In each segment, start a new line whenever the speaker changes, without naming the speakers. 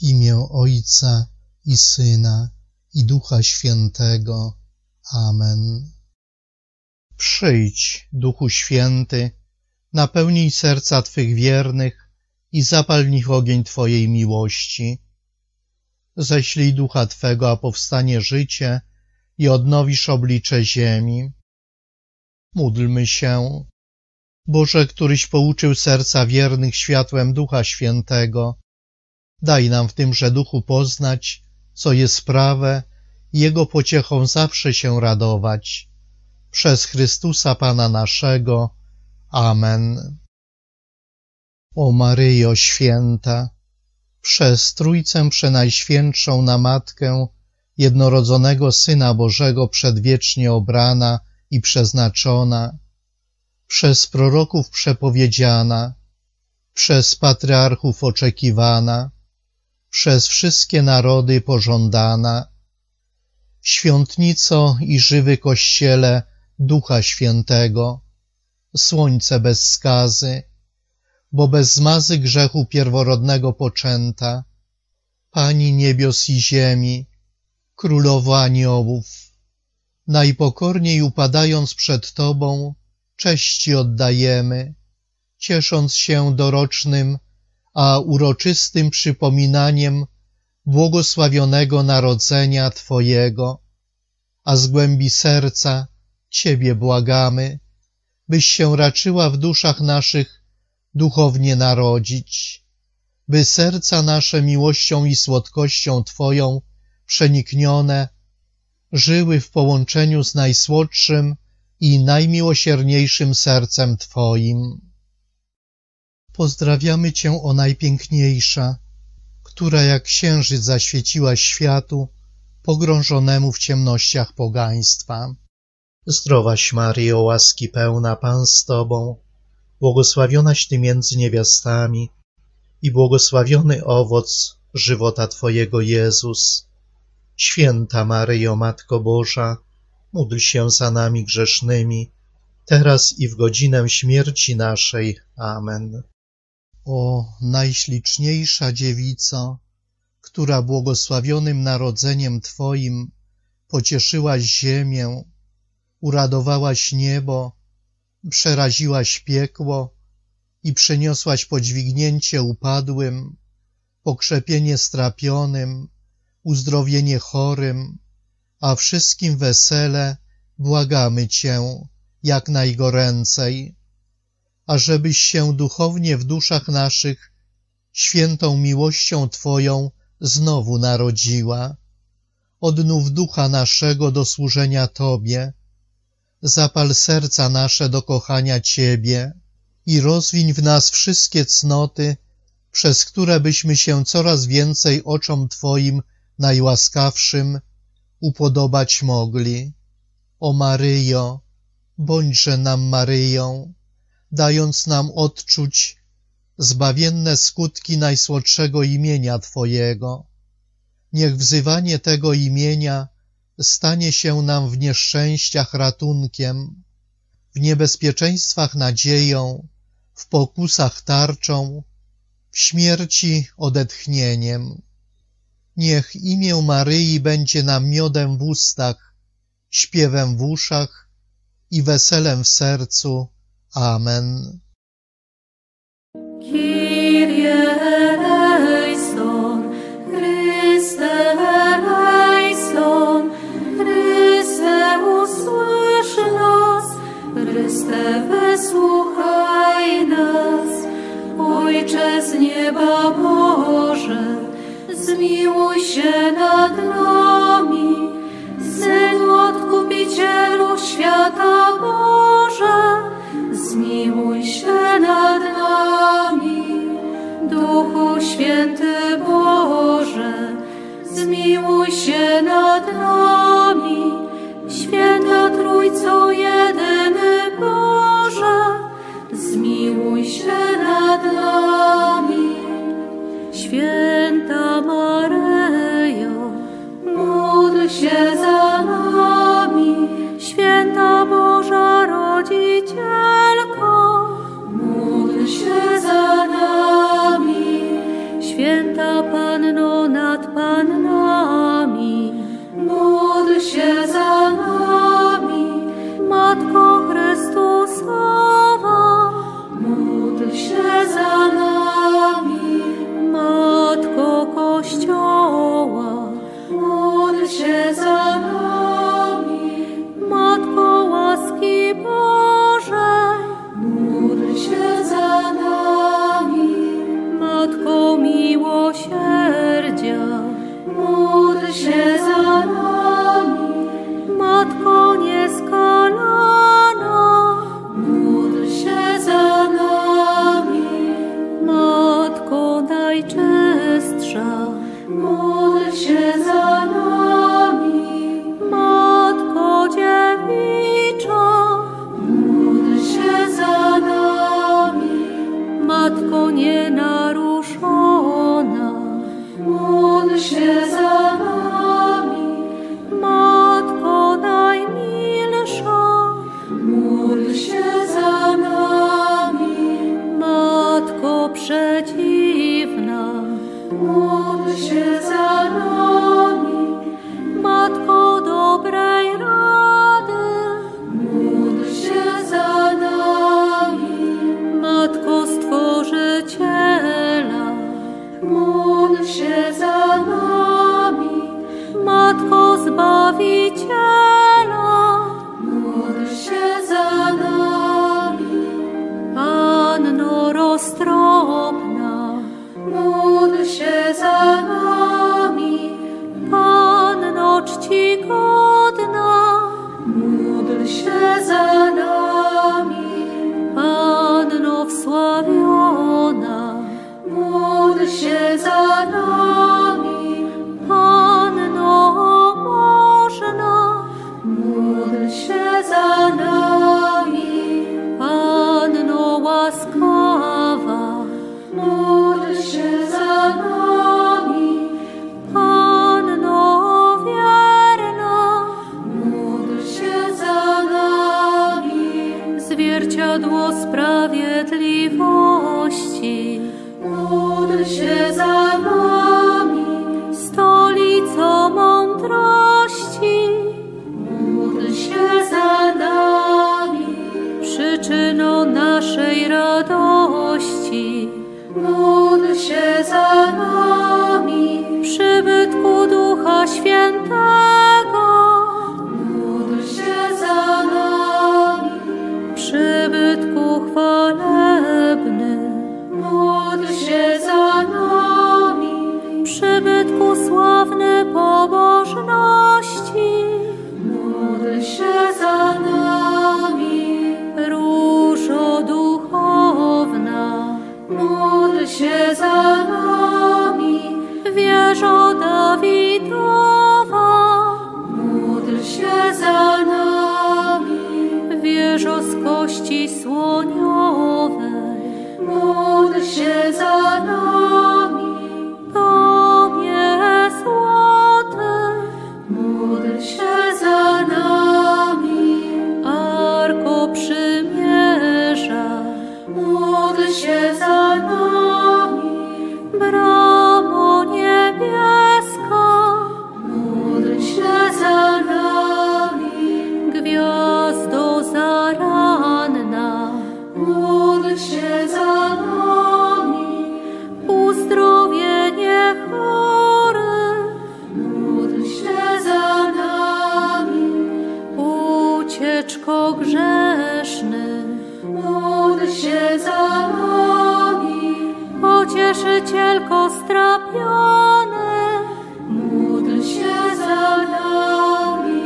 W imię Ojca i Syna, i Ducha Świętego. Amen. Przyjdź, Duchu Święty, napełnij serca Twych wiernych i zapal w nich ogień Twojej miłości. Ześlij Ducha Twego, a powstanie życie i odnowisz oblicze ziemi. Módlmy się. Boże, któryś pouczył serca wiernych światłem Ducha Świętego, daj nam w tymże Duchu poznać, co jest prawe i Jego pociechą zawsze się radować. Przez Chrystusa Pana naszego. Amen. O Maryjo Święta, przez Trójcę Przenajświętszą na Matkę jednorodzonego Syna Bożego przedwiecznie obrana i przeznaczona, przez proroków przepowiedziana, przez patriarchów oczekiwana, przez wszystkie narody pożądana, świątnico i żywy Kościele Ducha Świętego, słońce bez skazy, bo bez zmazy grzechu pierworodnego poczęta, Pani niebios i ziemi, Królowo aniołów, najpokorniej upadając przed Tobą, cześć Ci oddajemy, ciesząc się dorocznym, a uroczystym przypominaniem błogosławionego narodzenia Twojego, a z głębi serca Ciebie błagamy, byś się raczyła w duszach naszych duchownie narodzić, by serca nasze miłością i słodkością Twoją przeniknione żyły w połączeniu z najsłodszym i najmiłosierniejszym sercem Twoim. Pozdrawiamy Cię, o Najpiękniejsza, która jak księżyc zaświeciłaś światu pogrążonemu w ciemnościach pogaństwa. Zdrowaś Maryjo, łaski pełna, Pan z Tobą, błogosławionaś Ty między niewiastami i błogosławiony owoc żywota Twojego Jezus. Święta Maryjo, Matko Boża, módl się za nami grzesznymi, teraz i w godzinę śmierci naszej. Amen. O Najśliczniejsza Dziewico, która błogosławionym narodzeniem Twoim pocieszyłaś ziemię, uradowałaś niebo, przeraziłaś piekło i przyniosłaś podźwignięcie upadłym, pokrzepienie strapionym, uzdrowienie chorym, a wszystkim wesele błagamy Cię jak najgoręcej, ażebyś się duchownie w duszach naszych świętą miłością Twoją znowu narodziła. Odnów ducha naszego do służenia Tobie, zapal serca nasze do kochania Ciebie i rozwiń w nas wszystkie cnoty, przez które byśmy się coraz więcej oczom Twoim najłaskawszym upodobać mogli. O Maryjo, bądźże nam Maryją, dając nam odczuć zbawienne skutki najsłodszego imienia Twojego. Niech wzywanie tego imienia stanie się nam w nieszczęściach ratunkiem, w niebezpieczeństwach nadzieją, w pokusach tarczą, w śmierci odetchnieniem. Niech imię Maryi będzie nam miodem w ustach, śpiewem w uszach i weselem w sercu. Amen.
Kyrie eleison, Chryste eleison, Chryste usłysz nas, Chryste wysłuchaj nas. Ojcze z nieba Boże, zmiłuj się nad nami. Synu Odkupicielu świata Boże, zmiłuj się nad nami. Duchu Święty Boże, zmiłuj się nad nami. Święta Trójco jedyny Boże, zmiłuj się nad nami. Święta Maryjo, módl się za nami. Święta Boża Rodzicielko, módl się za nami. Święta Panno miłosierdzia, módl się za nami. Matko nieskalana, módl się za nami. Matko najczystsza, módl się za nami. Matko dziewicza, módl się za nami. Matko nienaruszona, módl się za nami. Matko najmilsza, módl się za nami. Matko przedziwna, módl się za nami. Matko dobrej rady, módl się za nami. Matko Stworzyciela, módl się za nami. Matko Zbawiciela, módl się za nami. Panno roztropna, módl się za nami. Panno czcigodna, módl się za nami. Panno wsławiona, módl się za nami. Panno można, módl się za nami. Panno łaskawa, módl się za nami. Panno wierna, módl się za nami. Zwierciadło sprawiedliwości, módl się za nami. Stolico mądrości, módl się za nami. Przyczyną naszej radości, módl się za nami. Przybytku Ducha Świętego, módl się za nami. Przybytku chwalebny, módl się za nami. Przybytku sławny pobożności, módl się za nami. Różo duchowna, módl się za nami. Wieżo Dawidowa, módl się za nami. Wieżo z kości słoniowej, módl się za nami. Domie złoty, módl się za nami. Arko przymierza, módl się za nami. Bramo niebieska, módl się za nami. Gwiazdo zaranna, módl się za nami. Uzdrowienie chorych, módl się za nami. Ucieczko grzeszny, módl się za nami. Pocieszycielko strapiony, módl się za nami.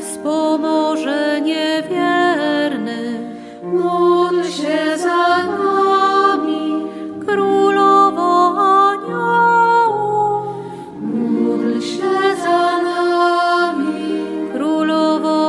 Wspomożenie wierny, módl się za nami. Królowo aniołów, módl się za nami. Królowo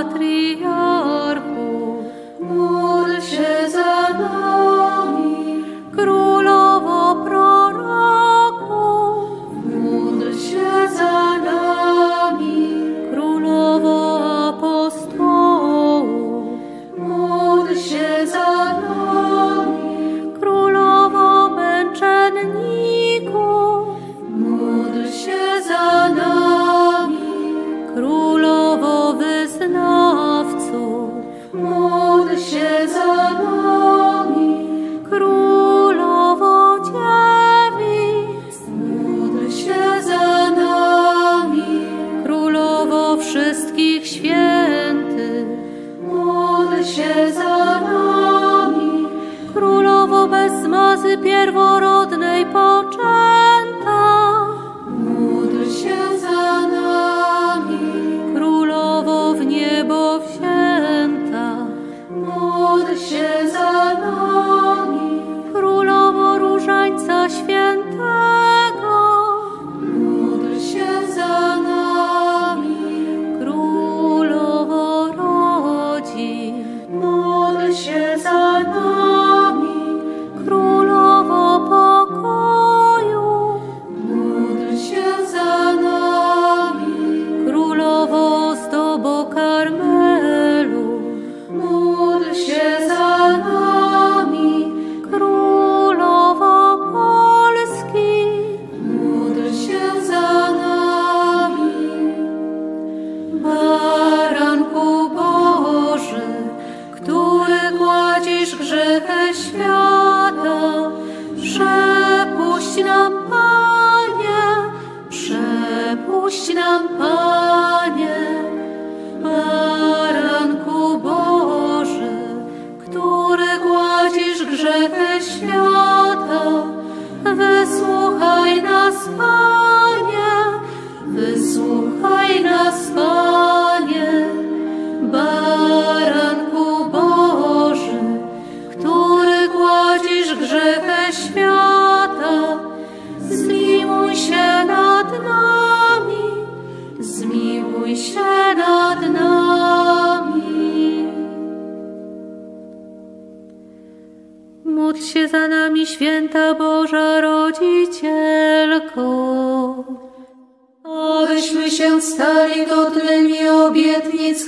patriarchów, módl się za nami. Królowo proroków, Przepuść nam, Panie, przepuść nam, Panie, Baranku Boży, który gładzisz grzechy świata. Wysłuchaj nas, Panie, wysłuchaj nas, Panie, Baranku Boży, który gładzisz grzechy świata. Zmiłuj się nad nami, zmiłuj się nad nami. Módl się za nami, święta Boża Rodzicielko, abyśmy się stali godnymi obietnic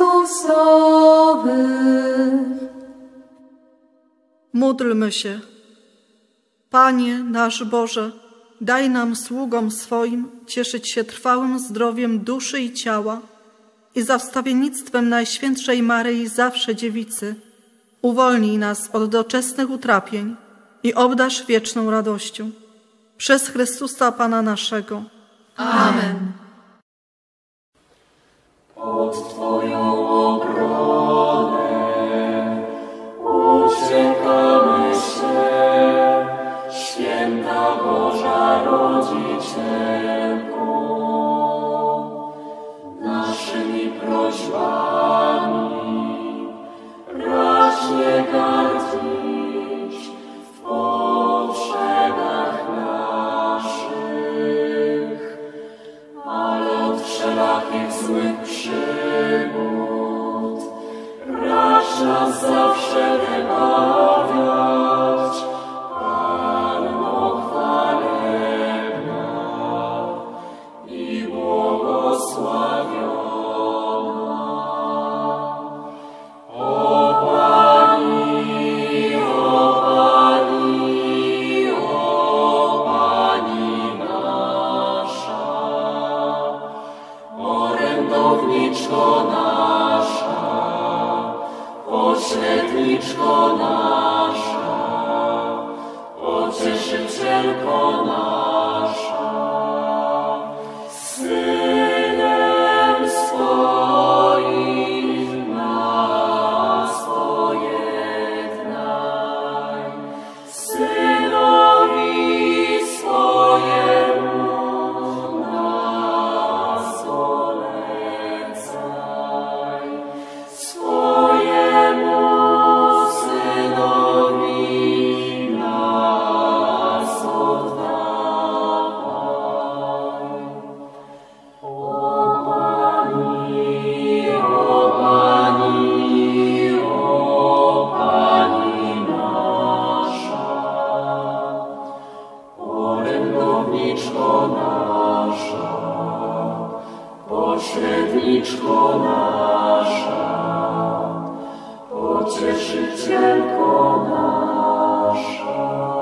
Chrystusowych.
Módlmy się. Panie nasz Boże, daj nam, sługom swoim, cieszyć się trwałym zdrowiem duszy i ciała i za wstawiennictwem Najświętszej Maryi Zawsze Dziewicy uwolnij nas od doczesnych utrapień i obdarz wieczną radością. Przez Chrystusa Pana naszego.
Amen.
Pod Twoją obronę uciekamy się, święta Boża Rodzicielko. Naszymi prośbami racz nie gardzić w potrzebach naszych, ale od wszelakich złych przygód racz nas zawsze wybawiać. Panno chwalebna i błogosławiona. O Pani, o Pani, o Pani nasza, orędowniczko nasza, pośredniczko nasza, pocieszycielko nasza, Synem swoim nas pojednaj, Synowi swojemu nas polecaj, swojemu Synowi nas oddawaj. O Pani, o Pani, o Pani nasza, orędowniczko nasza, pośredniczko nasza, pocieszycielko nasza.